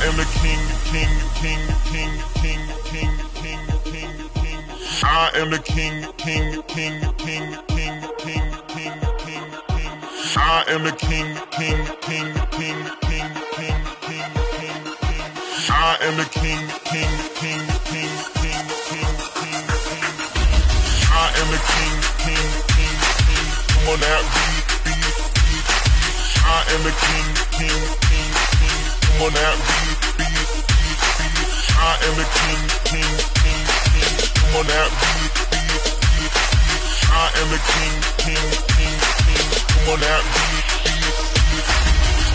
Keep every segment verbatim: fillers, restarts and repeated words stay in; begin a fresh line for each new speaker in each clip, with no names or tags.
am the king, king, king, king, king, king, king, king, king. I am the king, king, king, king, king, king, king, king, king. I am the king, king, king, king, king, king, king, king, king. I am the king, king, king, king, king, king, king, king. I am the king, king, king, king. Come on now, beat, beat, beat, beat. I am the king, king, king, king. Come on now, beat, beat, beat, beat. I am the king, king, king, king. Come on now, beat, beat, beat, beat. I am the king, king, king, king. Come on now, beat, beat, beat, beat.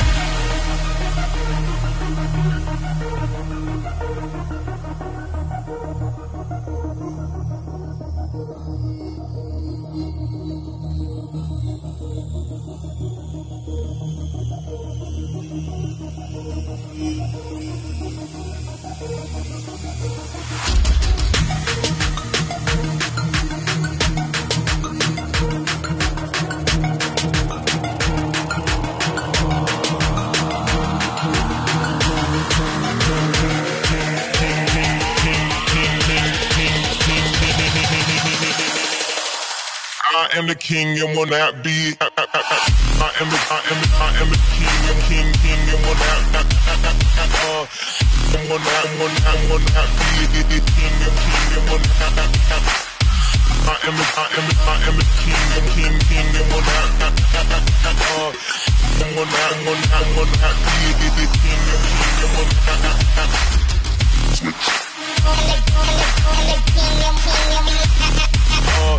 I am the king and will not be. I am the, I am the, I am the king and king, king and will not. Uh, and will not, will not, will not be the king and king and will not. I am the, I am the, I am the king and king, king and will not. Uh, and will not, will not, will not be the king and king and will not. Switch. Uh,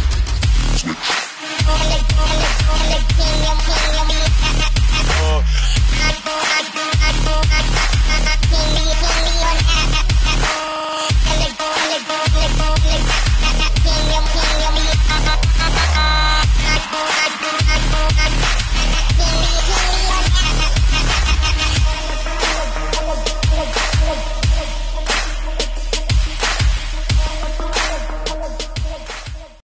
Uh,